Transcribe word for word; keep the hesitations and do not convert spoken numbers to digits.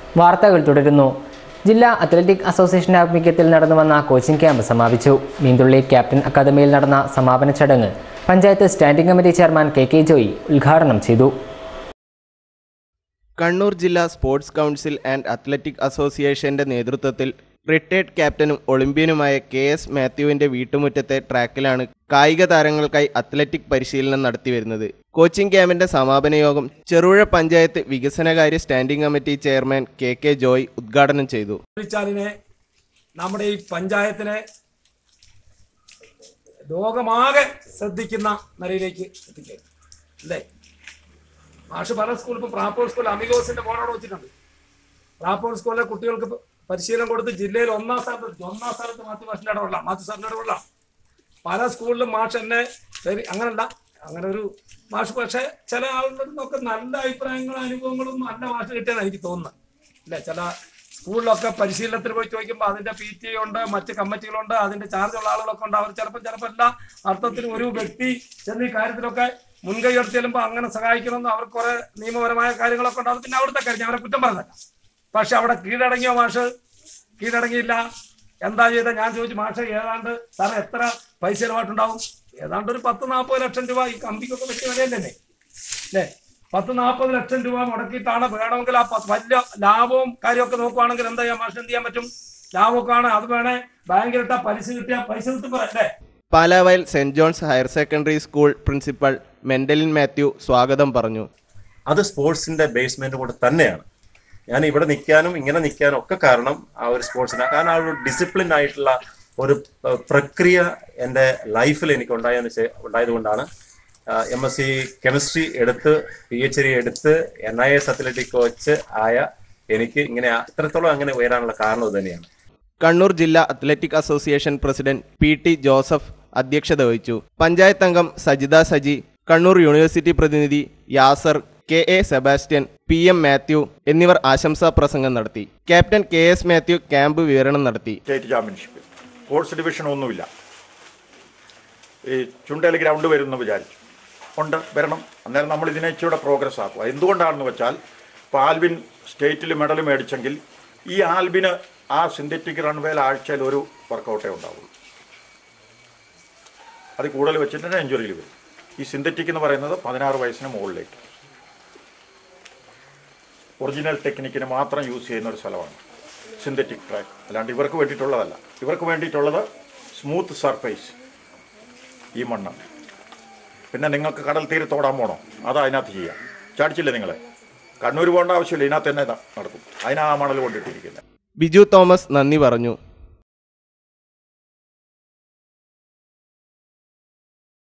വാർത്തകൾ തുടരുന്നു. ജില്ലാ അത്ലറ്റിക് അസോസിയേഷൻ ആഭിമുഖ്യത്തിൽ നടന്നു വന്ന കോച്ചിംഗ് ക്യാമ്പ് സമാപിച്ചു. മീന്തുള്ളി ക്യാപ്റ്റൻ അക്കാദമിയിൽ നടന്ന സമാപന ചടങ്ങ് panchayat standing committee chairman K K Joy ഉദ്ഘാടനം ചെയ്തു. കണ്ണൂർ ജില്ലാ സ്പോർട്സ് കൗൺസിൽ ആൻഡ് അത്ലറ്റിക് അസോസിയേഷന്റെ നേതൃത്വത്തിൽ റിട്ടയർഡ് ക്യാപ്റ്റനും ഒളിമ്പ്യനുമായ കെ എസ് മാത്യുവിന്റെ വീട്ടുമുറ്റത്തെ ട്രാക്കിലാണ് കായിക താരങ്ങൾക്കായി അത്ലറ്റിക് പരിശീലനം നടത്തിവരുന്നത്. കോച്ചിംഗ് ക്യാമ്പിന്റെ സമാപന യോഗം ചെറുപുഴ പഞ്ചായത്ത് വികസനകാര്യ standing committee chairman K K Joy ഉദ്ഘാടനം ചെയ്തു. നമ്മുടെ ഈ പഞ്ചായത്തിനെ ലോകമാകെ ശ്രദ്ധിക്കുന്ന നിലയിലേക്ക് എത്തിക്കുക അല്ലേ? മാഷ് പല സ്കൂൾ ഇപ്പോൾ പ്രാപ്പോൾ സ്കൂൾ അമിഗോസിന്റെ ബോർഡോട് വെച്ചിട്ടുണ്ട്. പ്രാപ്പോൾ സ്കൂളിലെ കുട്ടികൾക്ക് പരിശീലനം കൊടുത്ത് ജില്ലയിൽ ഒന്നാം സ്ഥാനത്ത് ഒന്നാം സ്ഥാനത്ത് മാത്യു മാഷിന്റെ ഇടപെടല മാത്യു സാറിന്റെ ഇടപെടല പല സ്കൂളിലും മാഷ് എന്നെ ശരി അങ്ങനല്ല അങ്ങനെ ഒരു മാഷ്. പക്ഷെ ചില ആളുകൾക്കൊക്കെ നല്ല അഭിപ്രായങ്ങളും അനുഭവങ്ങളും നല്ല മാഷ് കിട്ടിയാണ് എനിക്ക് തോന്നുന്നത് അല്ലെ? ചില സ്കൂളിലൊക്കെ പരിശീലനത്തിന് പോയി ചോദിക്കുമ്പോൾ അതിന്റെ പി ടി ഉണ്ട്, മറ്റ് കമ്മിറ്റികളുണ്ട്, അതിന്റെ ചാർജുള്ള ആളുകളൊക്കെ ഉണ്ട്. അവർ ചിലപ്പോൾ ചിലപ്പോൾ എല്ലാ അർത്ഥത്തിലും ഒരു വ്യക്തി എന്നീ കാര്യത്തിലൊക്കെ മുൻകൈ എടുത്ത് ചെല്ലുമ്പോൾ അങ്ങനെ സഹായിക്കണമെന്ന് അവർക്ക് കുറെ നിയമപരമായ കാര്യങ്ങളൊക്കെ ഉണ്ടാകും. പിന്നെ അവിടുത്തെ കാര്യം അവരെ കുറ്റം പറഞ്ഞല്ല. പക്ഷെ അവിടെ കീഴടങ്ങിയോ മാഷ്? കീഴടങ്ങിയില്ല. എന്താ ചെയ്ത? ഞാൻ ചോദിച്ചു മാഷ് ഏതാണ്ട് സാറേ എത്ര പൈസ ചെലവായിട്ടുണ്ടാവും? ഏതാണ്ട് ഒരു പത്ത് നാൽപ്പത് ലക്ഷം രൂപ. ഈ കമ്പിക്കൊക്കെ വെച്ച് വിലയല്ലേ അല്ലേ? പത്ത് നാൽപ്പത് ലക്ഷം രൂപ മുടക്കിയിട്ടാണ് വേണമെങ്കിൽ ആ വലിയ ലാഭവും കാര്യമൊക്കെ നോക്കുവാണെങ്കിൽ എന്താ ചെയ്യാൻ മാഷ് എന്ത് ചെയ്യാൻ പറ്റും? ലാഭമൊക്കെ ആണ്. അത് വേണേ ബാങ്കിലിട്ടാ പലിശ കിട്ടിയാൽ പൈസ കിട്ടും അല്ലേ? പാലാവയൽ സെന്റ് John's higher secondary school principal Mentalin Mathew സ്വാഗതം പറഞ്ഞു. അത് സ്പോർട്സിന്റെ ബേസ്മെന്റ് കൊണ്ട് തന്നെയാണ് ഞാൻ ഇവിടെ നിൽക്കാനും ഇങ്ങനെ നിൽക്കാനും ഒക്കെ കാരണം ആ ഒരു സ്പോർട്സിന്. കാരണം ആ ഒരു ഡിസിപ്ലിൻ ആയിട്ടുള്ള ഒരു പ്രക്രിയ എൻ്റെ ലൈഫിൽ എനിക്ക് ഉണ്ടായെന്ന് ഉണ്ടായത് കൊണ്ടാണ് എം എസ് സി കെമിസ്ട്രി എടുത്ത് പി എച്ച് ഡി എടുത്ത് N I S athletic coach ആയ എനിക്ക് ഇങ്ങനെ അത്രത്തോളം അങ്ങനെ ഉയരാനുള്ള കാരണം ഇത് തന്നെയാണ്. കണ്ണൂർ ജില്ലാ athletic association president P T Joseph അധ്യക്ഷത വഹിച്ചു. പഞ്ചായത്ത് അംഗം സജിത സജി, കണ്ണൂർ യൂണിവേഴ്സിറ്റി പ്രതിനിധി Yasar, K A Sebastian, P M Mathew എന്നിവർ ആശംസാ പ്രസംഗം നടത്തി. Captain K S Mathew camp വിവരണം നടത്തി. സ്റ്റേറ്റ് ചാമ്പ്യൻഷിപ്പ് സ്പോർട്സ് ഡിവിഷൻ ഒന്നുമില്ല. ഈ ചുണ്ടേൽ ഗ്രൗണ്ട് വരും എന്ന് വിചാരിച്ചു. ഉണ്ട്, വരണം. അന്നേരം നമ്മൾ ഇതിനെ ഇച്ചിരി പ്രോഗ്രസ് ആക്കുക. എന്തുകൊണ്ടാണെന്ന് വെച്ചാൽ ഇപ്പോൾ ആൽബിൻ സ്റ്റേറ്റിൽ മെഡൽ മേടിച്ചെങ്കിൽ ഈ ആൽബിന് ആ സിന്തറ്റിക് റൺവേയിൽ ആഴ്ചയിൽ ഒരു വർക്കൗട്ടേ ഉണ്ടാവുള്ളൂ. അത് കൂടുതൽ വെച്ചിട്ട് സെഞ്ചുറിയിൽ വരും. ഈ സിന്തറ്റിക് എന്ന് പറയുന്നത് പതിനാറ് വയസ്സിന് മുകളിലേക്ക് ഒറിജിനൽ ടെക്നിക്കിന് മാത്രം യൂസ് ചെയ്യുന്ന ഒരു സ്ഥലമാണ് സിന്തറ്റിക് ട്രാക്ക്. അല്ലാണ്ട് ഇവർക്ക് വേണ്ടിയിട്ടുള്ളതല്ല. ഇവർക്ക് വേണ്ടിയിട്ടുള്ളത് സ്മൂത്ത് സർഫേസ്, ഈ മണ്ണാണ്. പിന്നെ നിങ്ങൾക്ക് കടൽ തീരത്തോടാൻ പോകണോ? അത് അതിനകത്ത് ചെയ്യാം. ചാടിച്ചില്ലേ നിങ്ങൾ? കണ്ണൂർ പോകേണ്ട ആവശ്യമില്ല, ഇതിനകത്ത് തന്നെ നടക്കും. അതിനാ മണൽ കൊണ്ടിട്ടിരിക്കുന്നത്. ബിജു തോമസ് നന്ദി പറഞ്ഞു.